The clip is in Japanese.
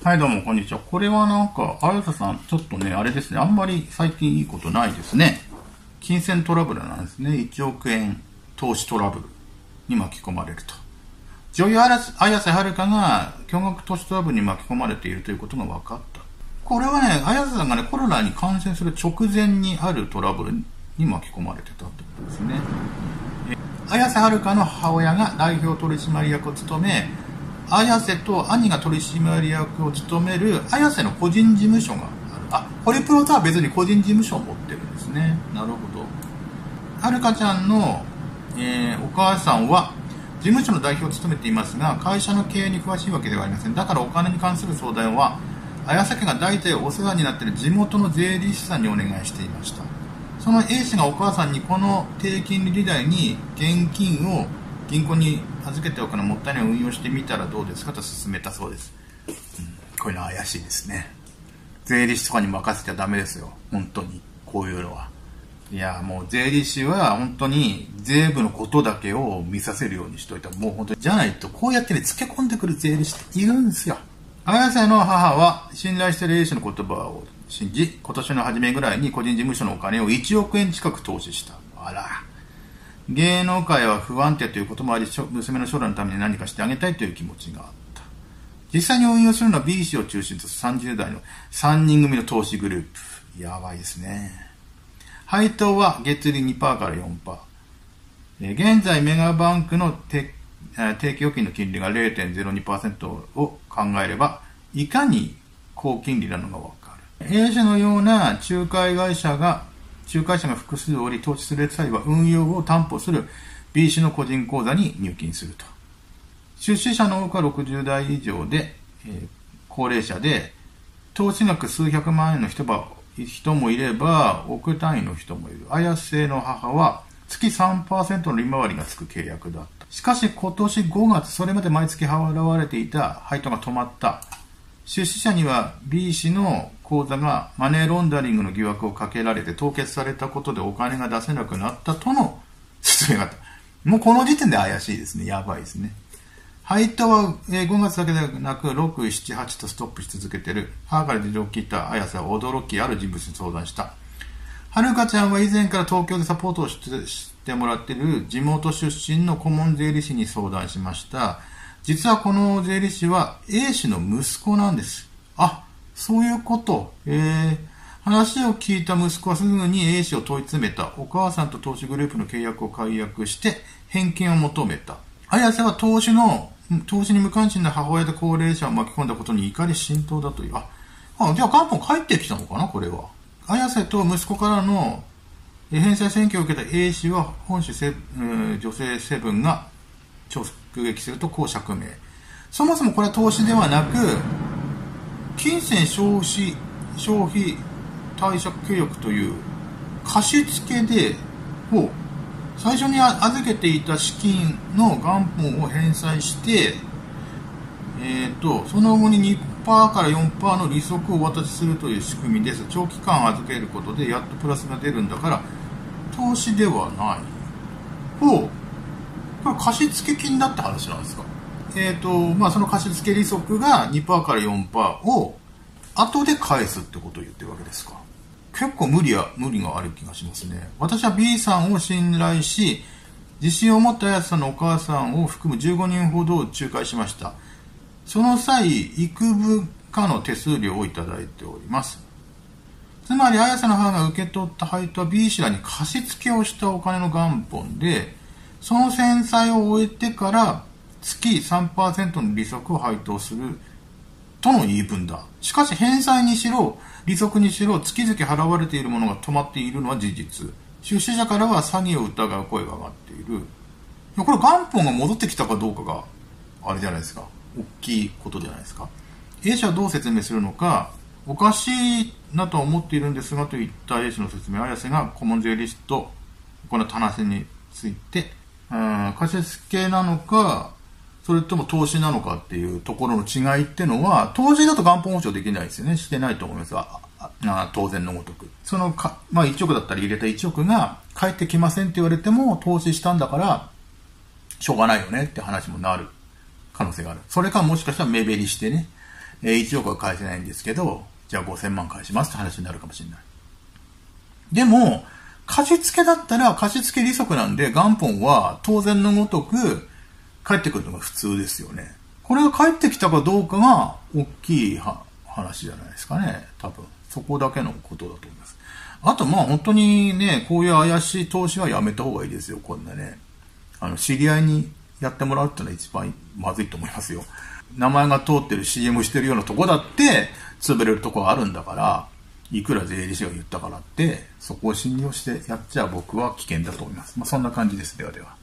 はい、どうも、こんにちは。これはなんか、綾瀬さん、ちょっとね、あれですね、あんまり最近いいことないですね。金銭トラブルなんですね。1億円投資トラブルに巻き込まれると。女優綾瀬はるかが巨額投資トラブルに巻き込まれているということが分かった。これはね、綾瀬さんがね、コロナに感染する直前にあるトラブルに巻き込まれてたってことですね。綾瀬はるかの母親が代表取締役を務め、綾瀬と兄が取締役を務める綾瀬の個人事務所がある。ホリプロとは別に個人事務所を持ってるんですね。なるほど。はるかちゃんの、お母さんは事務所の代表を務めていますが、会社の経営に詳しいわけではありません。だからお金に関する相談は綾瀬家が代々お世話になっている地元の税理士さんにお願いしていました。その A 氏がお母さんにこの低金利時代に現金を銀行に預けておくのもったいない運用してみたらどうですかと勧めたそうです。こういうのは怪しいですね。税理士とかに任せちゃダメですよ。本当に。こういうのは。いや、もう税理士は本当に税務のことだけを見させるようにしといた。もう本当に。じゃないと、こうやってね、付け込んでくる税理士っているんですよ。綾瀬の母は信頼している A 氏の言葉を信じ、今年の初めぐらいに個人事務所のお金を1億円近く投資した。あら。芸能界は不安定ということもあり、娘の将来のために何かしてあげたいという気持ちがあった。実際に運用するのは B 氏を中心とする30代の3人組の投資グループ。やばいですね。配当は月利 2% から 4%。現在メガバンクの定期預金の金利が 0.02% を考えれば、いかに高金利なのがわかる。A 社のような仲介者が複数おり、投資する際は運用を担保する B 氏の個人口座に入金すると。出資者の多くは60代以上で、高齢者で、投資額数百万円の人もいれば、億単位の人もいる。綾瀬の母は月 3% の利回りがつく契約だった。しかし今年5月、それまで毎月払われていた配当が止まった。出資者には B 氏の口座がマネーロンダリングの疑惑をかけられて凍結されたことでお金が出せなくなったとの説明があった。もうこの時点で怪しいですね。やばいですね。配当は5月だけでなく6、7、8とストップし続けている。母から事情を聞いた綾瀬は驚きある人物に相談した。はるかちゃんは以前から東京でサポートをしてもらっている地元出身の顧問税理士に相談しました。実はこの税理士は A 氏の息子なんです。あ、そういうこと。話を聞いた息子はすぐに A 氏を問い詰めた。お母さんと投資グループの契約を解約して返金を求めた。綾瀬は投資に無関心な母親と高齢者を巻き込んだことに怒り心頭だという。じゃあ元本帰ってきたのかな、これは。綾瀬と息子からの返済請求を受けた A 氏は本種女性セブンが直撃するとこう釈明。そもそもこれは投資ではなく、金銭消費貸借契約という貸付で最初に預けていた資金の元本を返済して、その後に 2% から 4% の利息をお渡しするという仕組みです。長期間預けることでやっとプラスが出るんだから投資ではない。これ貸付金だって話なんですか。その貸付利息が 2% から 4% を後で返すってことを言ってるわけですか。結構無理がある気がしますね。私は B さんを信頼し、自信を持った綾瀬さんのお母さんを含む15人ほどを仲介しました。その際、幾分かの手数料をいただいております。つまり、綾瀬の母が受け取った配当は B 氏らに貸し付けをしたお金の元本で、その返済を終えてから月 3% の利息を配当するとの言い分だ。しかし返済にしろ利息にしろ月々払われているものが止まっているのは事実。出資者からは詐欺を疑う声が上がっている。これ元本が戻ってきたかどうかがあれじゃないですか。大きいことじゃないですか。A 氏はどう説明するのか、おかしいなとは思っているんですがといった A 氏の説明、綾瀬が顧問税理士と行った話について、貸付なのかそれとも投資なのかっていうところの違いってのは、投資だと元本保証できないですよね。してないと思いますが、当然のごとく。1億だったら入れた1億が返ってきませんって言われても、投資したんだからしょうがないよねって話もなる可能性がある。それかもしかしたら目減りしてね、 1億は返せないんですけど、じゃあ5000万返しますって話になるかもしれない。でも、貸付だったら貸付利息なんで元本は当然のごとく返ってくるのが普通ですよね。これが返ってきたかどうかが大きい話じゃないですかね。多分。そこだけのことだと思います。あと本当にね、こういう怪しい投資はやめた方がいいですよ、こんなね。知り合いにやってもらうっていうのは一番まずいと思いますよ。名前が通ってる CM してるようなとこだって潰れるとこがあるんだから、いくら税理士が言ったからってそこを信用してやっちゃ僕は危険だと思います。そんな感じです。ではでは。